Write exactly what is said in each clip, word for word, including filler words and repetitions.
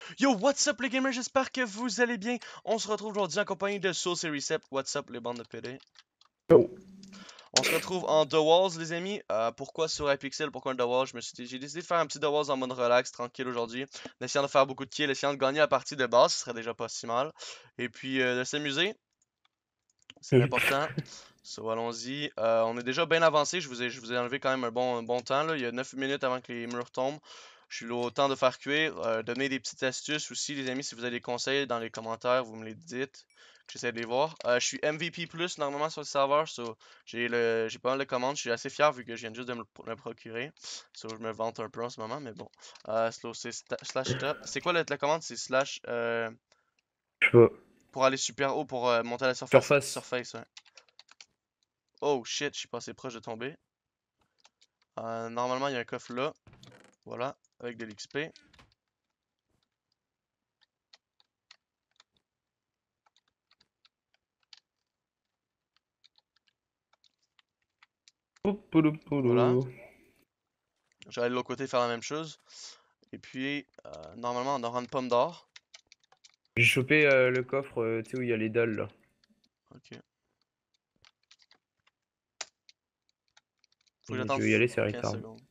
Yo, what's up les gamers, j'espère que vous allez bien. On se retrouve aujourd'hui en compagnie de Soul Series sept. What's up les bandes de P D? Oh. On se retrouve en The Walls les amis. Euh, pourquoi sur Hypixel, pourquoi un The Walls? Je me suis dit, j'ai décidé de faire un petit The Walls en mode relax, tranquille aujourd'hui. En essayant de faire beaucoup de kills, essayant de gagner la partie de base, ce serait déjà pas si mal. Et puis euh, de s'amuser, c'est l'important. So allons-y. Euh, on est déjà bien avancé, je vous ai, je vous ai enlevé quand même un bon, un bon temps là. Il y a neuf minutes avant que les murs tombent. Je suis là au temps de faire cuire. Euh, donner des petites astuces aussi, les amis. Si vous avez des conseils dans les commentaires, vous me les dites. J'essaie de les voir. Euh, je suis M V P plus normalement sur le serveur. So, j'ai le, j'ai pas mal de commandes. Je suis assez fier vu que je viens juste de me le, le procurer. So, je me vante un peu en ce moment, mais bon. Euh, slow, c'est slash top. C'est quoi la, la commande? C'est slash euh, Je sais pas. pour aller super haut pour euh, monter à la surface. Surface. Surface, ouais. Oh shit, je suis passé proche de tomber. Euh, normalement, il y a un coffre là. Voilà, avec de l'X P. Voilà. Je vais aller de l'autre côté faire la même chose. Et puis, euh, normalement, on aura une pomme d'or. J'ai chopé euh, le coffre, euh, tu sais où il y a les dalles là. Ok. Faut que Et j'attende je vais y aller, c'est quinze retard. secondes.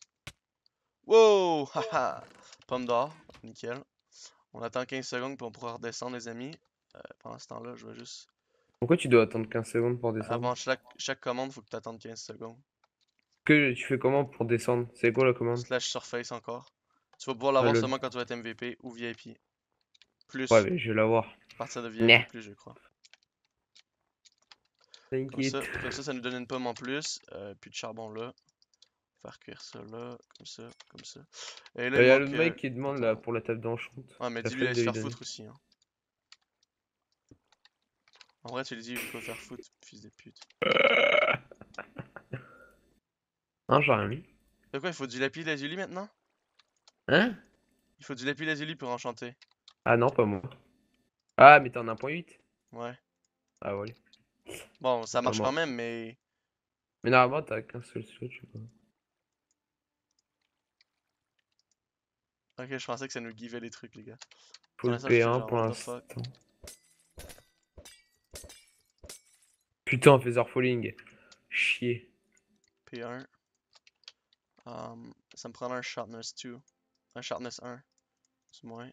Wow! Haha! Pomme d'or. Nickel. On attend quinze secondes pour on pourra redescendre, les amis. Euh, pendant ce temps-là, je vais juste. Pourquoi tu dois attendre quinze secondes pour descendre? Avant chaque, chaque commande, faut que tu attendes quinze secondes. Que tu fais comment pour descendre? C'est quoi la commande? Slash surface encore. Tu vas pouvoir Ah l'avoir lol. seulement quand tu vas être M V P ou V I P. Ouais, Plus. mais je vais l'avoir. À partir de V I P Nah. plus, je crois. Comme ça, T'inquiète. comme ça, ça nous donne une pomme en plus. Euh, puis de charbon là. Faire cuire ça là, comme ça, comme ça. Et là, Il il y a manque. l'autre Euh... mec qui demande là Attends. pour la table d'enchante. Ouais, mais La dis-lui flemme d'aller de se lui faire donner. foutre aussi. Hein. En vrai, tu lui dis, il faut faire foutre, fils de pute. Hein, j'ai rien mis. De quoi, il faut du lapis lazuli maintenant? Hein? Il faut du lapis lazuli pour enchanter. Ah non, pas moi. Ah, mais t'en as un point huit? Ouais. Ah ouais. Bon, ça Pas marche quand moi. même, mais. Mais normalement, t'as qu'un seul slot, je sais pas. Ok, je pensais que ça nous givait les trucs, les gars. Pour Full l'instant, j'étais P un genre, pour what the fuck. l'instant. Putain, Feather Falling. Chier. P un. Um, ça me prendra un sharpness deux. Un sharpness un. Du moins.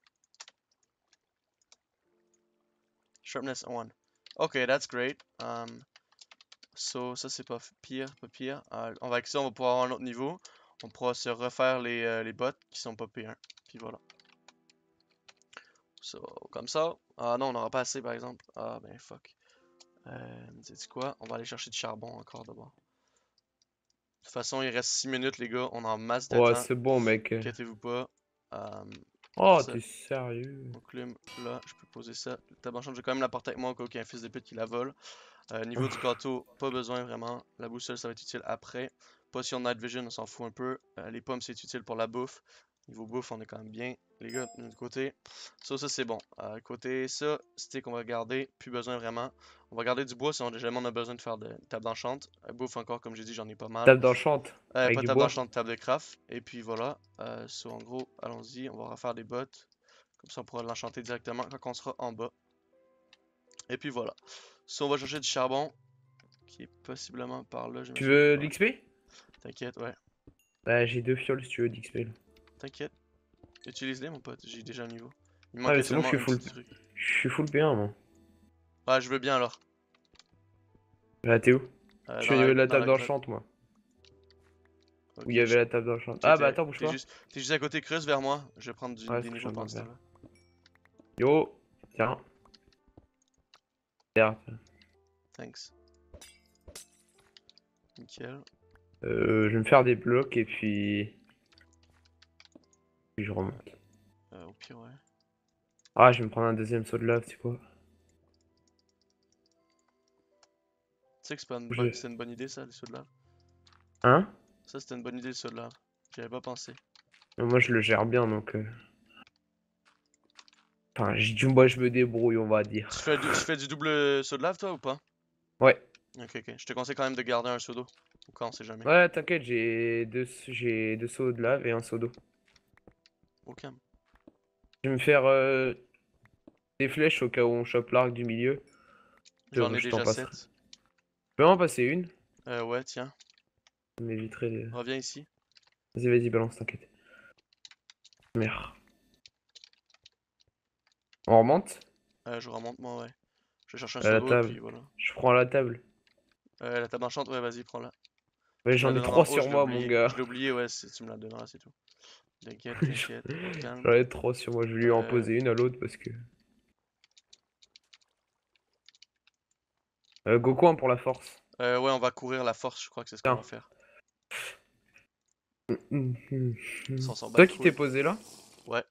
Sharpness one. Ok, that's great. Um, so, ça, c'est pas pire, pas pire. Euh, on va avec ça, on va pouvoir avoir un autre niveau. On pourra se refaire les, euh, les bots qui sont pas P un. Puis voilà. So, comme ça. Ah non, on n'aura pas assez par exemple. Ah ben fuck. Euh, sais-tu quoi? On va aller chercher du charbon encore d'abord. De toute façon, il reste six minutes, les gars. On a en masse de Ouais, temps. c'est bon, mec. Inquiétez-vous pas. Euh, Oh, ça, t'es sérieux? mon plume, là, je peux poser ça. Ta banchante, j'ai quand même la porter avec moi au cas où il y a un fils de pute qui la vole. Euh, niveau du gâteau, pas besoin vraiment. La boussole, ça va être utile après. Potion de Night Vision, on s'en fout un peu. Euh, les pommes, c'est utile pour la bouffe. Niveau bouffe, on est quand même bien. Les gars, de notre côté. Ça, ça c'est bon. Euh, côté ça, stick, on va garder. Plus besoin vraiment. On va garder du bois si on, jamais on a besoin de faire de table d'enchante. Euh, bouffe encore, comme j'ai dit, j'en ai pas mal. Table d'enchante Euh, avec pas du table bois. d'enchante, table de craft. Et puis voilà. Euh, so, en gros, allons-y. On va refaire des bottes. Comme ça, on pourra l'enchanter directement quand on sera en bas. Et puis voilà. So, on va chercher du charbon. Qui est possiblement par là, Tu j'imagine. veux Ouais. l'X P? T'inquiète, ouais. Bah, j'ai deux fioles si tu veux d'X P. T'inquiète. Utilise-les, mon pote. J'ai déjà un niveau. Il me Ah, mais manquait c'est bon, je seulement suis un full. petit truc. Je suis full P un, moi. Ah, je veux bien alors. Là, t'es où? Euh, Je dans suis au niveau la, de la dans table la grotte. d'enchante, moi. Où Ok, il y avait je... la table d'enchante. Ok, Ah, bah t'es attends, bouge t'es pas. juste... t'es juste à côté, creuse vers moi. Je vais prendre du... Ouais, des c'est ce que je suis niveaux en train pendant de ce faire. temps-là. Yo! Tiens. Merde. Thanks. Nickel. Euh, je vais me faire des blocs et puis. Puis je remonte. Euh, au pire, ouais. Ah, je vais me prendre un deuxième saut de lave, tu sais quoi? Tu sais que c'est pas une bonne... Je... c'est une bonne idée, ça, les sauts de lave. Hein? Ça, c'était une bonne idée, le saut de lave. J'y avais pas pensé. Mais moi, je le gère bien, donc. Euh... Enfin, j'ai du moi, je me débrouille, on va dire. Tu fais, du... tu fais du double saut de lave, toi, ou pas? Ouais. Ok, ok. Je te conseille quand même de garder un seau d'eau. Au cas, on sait jamais. Ouais, t'inquiète, j'ai deux... j'ai deux sauts de lave et un seau d'eau. Au calme. Je vais me faire euh, des flèches au cas où on chope l'arc du milieu. J'en Je, ai je t'en déjà passerai. sept. Je peux en passer une? Euh, ouais, tiens. Ça m'éviterait de... Reviens ici. Vas-y, vas-y, balance, t'inquiète. Merde. On remonte? Euh, je remonte moi, ouais. Je cherche un À la seau d'eau et table. puis voilà. Je prends la table. Euh, la table marchande, ouais, vas-y, prends-la. Ouais, Tu me la j'en ai donneras en trois haut, sur je l'ai moi, mon oublié. gars. Je l'ai oublié, ouais, c'est- tu me la donneras, c'est tout. T'inquiète, t'inquiète, tu te calmes. J'en ai trois sur moi. Je vais lui en Euh, poser une à l'autre parce que... Euh, go coin pour la force. euh, ouais, on va courir la force, je crois que c'est ce qu'on Tiens. va faire. Hum, hum, hum. Ça, on s'en C'est bat toi les qui t'es couilles. posé là? Ouais,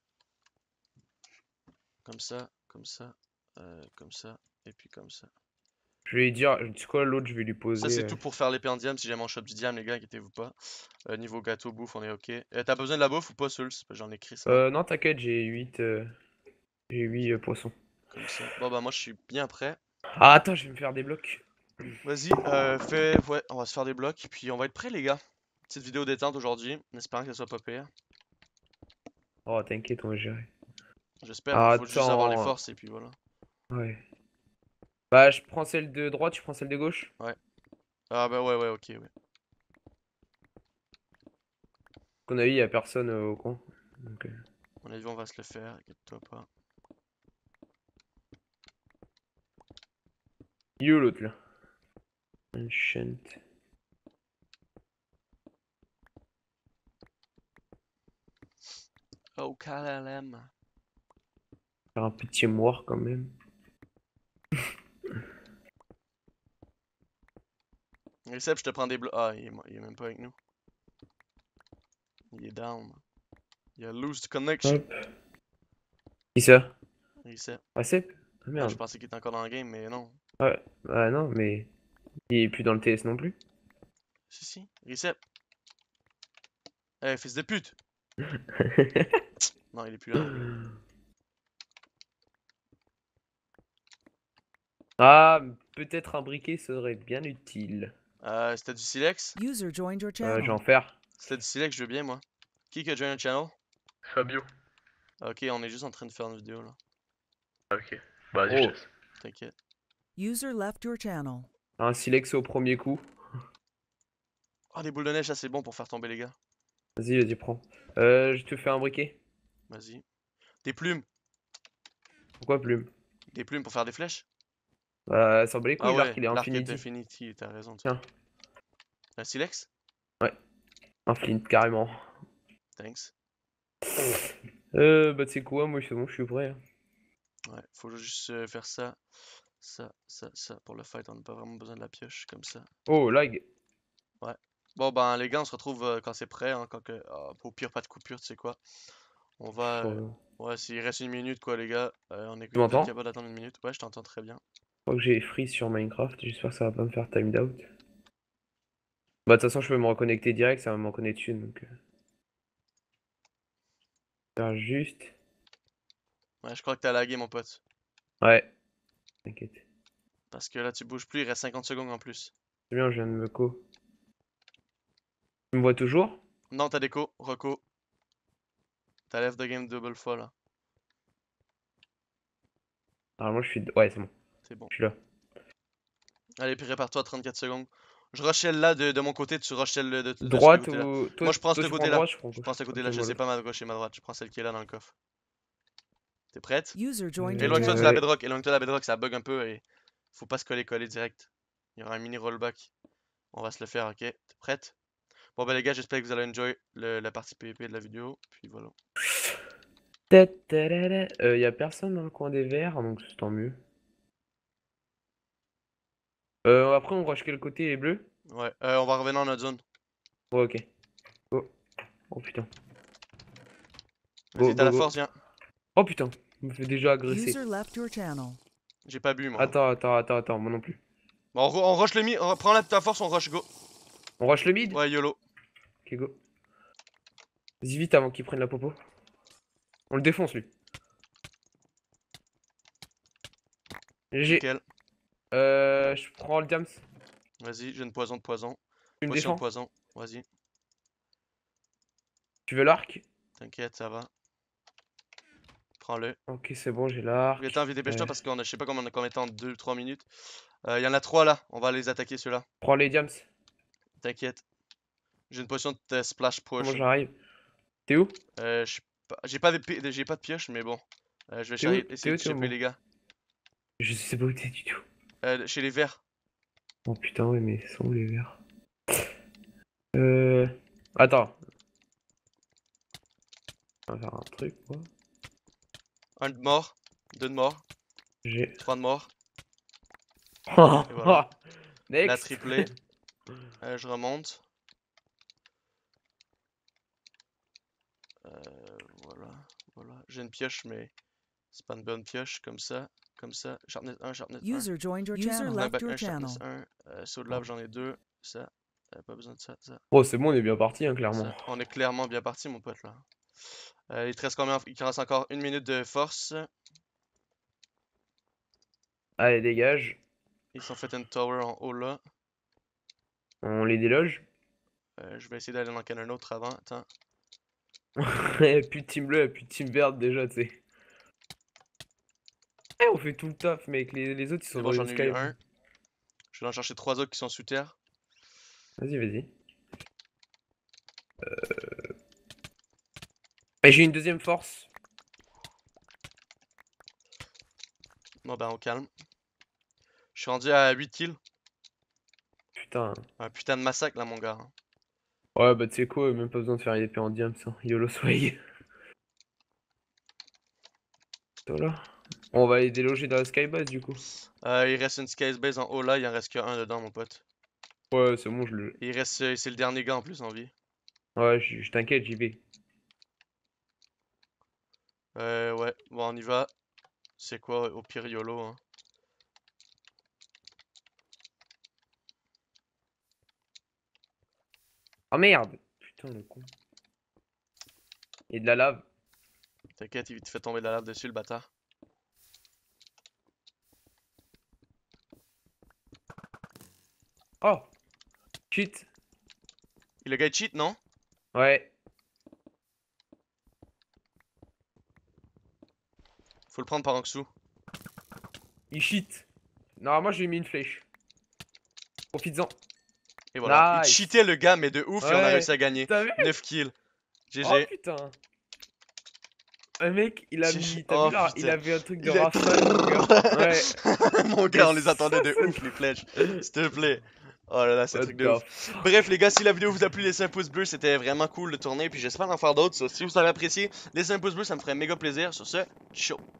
comme ça, comme ça, euh, comme ça, et puis comme ça. Je vais lui dire... Tu sais quoi, l'autre, je vais lui Ça, poser... c'est euh, tout pour faire l'épée en diam. Si jamais on chope du diam, les gars, inquiétez-vous pas. Euh, niveau gâteau, bouffe, on est ok. Euh, T'as besoin de la bouffe ou pas, Souls? Parce que j'en ai Chris, man. Euh, non, t'inquiète, j'ai huit euh, j'ai huit euh, poissons. Comme ça. Bon, bah, moi, je suis bien prêt. Ah, attends, je vais me faire des blocs. Vas-y, euh, fais. Ouais, on va se faire des blocs. Puis on va être prêt, les gars. Petite vidéo détente aujourd'hui. En espérant que ça soit pas pire. Oh, t'inquiète, on va gérer. J'espère. Ah, Faut juste avoir les attends. forces et puis voilà. Ouais. Bah, je prends celle de droite, tu prends celle de gauche. Ouais. Ah, bah, ouais, ouais, ok, ouais. Qu'on a vu, y a personne euh, au coin. Donc, euh, À mon avis, on va se le faire. Inquiète-toi pas. il est où l'autre là? Enchant. Oh, K L M. Faire un petit moire quand même. Recep, je te prends des blocs. Ah, il est, mo- il est même pas avec nous. Il est down. Il a lose connection. Hop. Qui ça? Recep. Ah, c'est? Ah Ah, je merde. pensais qu'il était encore dans le game, mais non. Ouais. Ah non, mais. Il est plus dans le T S non plus. Si, si. Recep. Eh, fils de pute. Non, il est plus là. Ah, peut-être un briquet serait bien utile. Euh, c'était du silex? User joined your Euh, channel. j'en faire. C'était du silex, je veux bien, moi. Qui qui a join le channel? Fabio. Ok, on est juste en train de faire une vidéo, là. Ok. Bah, vas-y, je Oh, te laisse. T'inquiète. User left your channel. un silex au premier coup. Ah, des boules de neige, ça c'est bon pour faire tomber les gars. Vas-y, vas-y, prends. Euh, je te fais un briquet. Vas-y. Des plumes. Pourquoi plume? Des plumes pour faire des flèches? Bah, ça bat les Ah couilles, l'arc ouais, il est l'arc est infinity. infinity, t'as raison. Tu... Tiens, Un silex? un flint carrément. Thanks. Euh, bah, tu sais quoi, moi c'est bon, je suis prêt. hein. Ouais, faut juste euh, faire ça. Ça, ça, ça. Pour le fight, on n'a pas vraiment besoin de la pioche, comme ça. Oh, lag. Bon, ben les gars, on se retrouve euh, quand c'est prêt. Hein, quand que... ah, au pire, pas de coupure, tu sais quoi. On va. euh, Euh, Ouais, s'il reste une minute, quoi, les gars. euh, on est Tu peut-être m'entends? capable d'attendre une minute. Ouais, je t'entends très bien. Je crois que j'ai freeze sur Minecraft, j'espère que ça va pas me faire timed out. Bah, de toute façon, je peux me reconnecter direct, ça va m'en connecter une donc. euh, Faire juste. Ouais, je crois que t'as lagué, mon pote. Ouais, t'inquiète. Parce que là, tu bouges plus, il reste cinquante secondes en plus. C'est bien, je viens de me co. Tu me vois toujours? Non, t'as déco, reco. T'as left the game double fois là. Normalement, je suis. Ouais, c'est bon, C'est bon. je suis là. Allez, puis répare-toi à trente-quatre secondes. Je rushelle là de, de mon côté, tu rushelles de, de, de ce Droite côté-là. ou. Toi, Moi, je prends toi ce tu prends côté-là. droite, je prends Je gauche. prends ce Ok, côté-là, je moi sais l'autre. pas ma gauche et ma droite. Je prends celle qui est là dans le coffre. T'es prête? User joined Euh, your Éloigne-toi de channel. la Ouais. bedrock, éloigne-toi de la bedrock, ça bug un peu et faut pas se coller-coller direct. Il y aura un mini rollback. On va se le faire, ok? T'es prête? Bon, bah les gars, j'espère que vous allez enjoy le- la partie P V P de la vidéo. Puis voilà. Ta-ta-ra-ra. Euh, y a personne dans le coin des verts, donc c'est tant mieux. Euh, après, on rush quel côté les bleus? Ouais, euh, on va revenir en notre zone. Ouais, ok. Go. Oh putain. Go, Vas-y, t'as go, la go. force, viens. Oh putain, je me fais déjà agresser. User left your channel. J'ai pas bu, moi. Attends, attends, attends, attends, moi non plus. Bon, on, ro- on rush le mi. on- Prends la ta force, on rush, go. On rush le mid? Ouais, YOLO. Ok, go. Vas-y vite avant qu'il prenne la popo. On le défonce lui. G G. Nickel. Euh, je prends le diams. Vas-y, j'ai une poison de poison. Tu me Potion de défends? poison. Vas-y, Tu veux l'arc? t'inquiète, ça va. Prends-le. Ok, c'est bon, j'ai l'arc. Attends, vite, dépêche-toi Ouais. parce qu'on a, je sais pas combien, on a combien de temps, deux trois minutes. Il y en a trois là, on va les attaquer ceux-là. Prends les diams. T'inquiète. J'ai une potion de euh, splash push. Comment j'arrive? T'es où? Euh, je sais pas- J'ai pas, de pi- de- j'ai pas de pioche, mais bon. Euh, je vais T'es où? essayer T'es essayer où, de t'es où, choper moi? les gars. Je sais pas où t'es du tout. Euh, chez les verts. Oh putain, ouais, mais ils sont où les verts? Euh. Attends. On va faire un truc, quoi. Un de mort, deux de mort, J'ai. trois de mort. voilà. Next. La triplée. Euh, je remonte. Euh, voilà, voilà. J'ai une pioche, mais c'est pas une bonne pioche. Comme ça, comme ça. Sharpness un, sharpness un. User joined your User channel. Knockback Left your un, sharpness channel. un. Euh, saut de lave, j'en ai deux. Ça. Euh, pas besoin de ça, ça. Oh, c'est bon, on est bien parti, hein, clairement. ça. On est clairement bien parti, mon pote, là. Euh, il te reste combien? Il te reste encore une minute de force. Allez, dégage. Ils sont fait une tower en haut, là. On les déloge. Euh, je vais essayer d'aller dans un autre avant. Attends. Plus de team bleu, plus de team verte déjà, tu sais. Eh, on fait tout le taf, mec. Les, les autres, ils sont C'est dans bon, les j'en ai eu sky. un. Je vais en chercher trois autres qui sont sous terre. Vas-y, vas-y. Euh... Et j'ai une deuxième force. Bon, ben, on calme. Je suis rendu à huit kills. Putain. Un putain de massacre, là, mon gars. Ouais, bah tu sais quoi, même pas besoin de faire une épée en diams, hein. YOLO swag. Toi là. On va les déloger dans la skybase du coup. Euh, il reste une sky base en haut là, il en reste qu'un dedans, mon pote. Ouais, c'est bon, je le. Il reste, euh, c'est le dernier gars en plus en vie. Ouais, je je t'inquiète, j'y vais. Euh, ouais, bon, on y va. C'est quoi, au pire YOLO, hein. Oh merde! Putain, le con. Et de la lave. T'inquiète, il te fait tomber de la lave dessus, le bâtard. Oh! Cheat! Et le gars est cheat, non? Ouais. Faut le prendre par en dessous. Il cheat. Normalement, je lui ai mis une flèche. Profites-en. Et voilà. Nice. Il cheatait le gars, mais de ouf, et on a Ouais. réussi à gagner. T'as vu? neuf kills. G Oh G. putain! Un mec, il a J'ai- mis. T'as oh, vu là? Il putain. avait un truc de Il a- rafale, mon gars. Ouais. Mon gars, on Mais les attendait de ça, ça- ouf, les flèches. S'il te plaît. Oh là là, c'est un What truc de the ouf. Bref, les gars, si la vidéo vous a plu, laissez un pouce bleu. C'était vraiment cool de tourner. Puis j'espère en faire d'autres. So, si vous avez apprécié, laissez un pouce bleu, ça me ferait méga plaisir. Sur ce, ciao.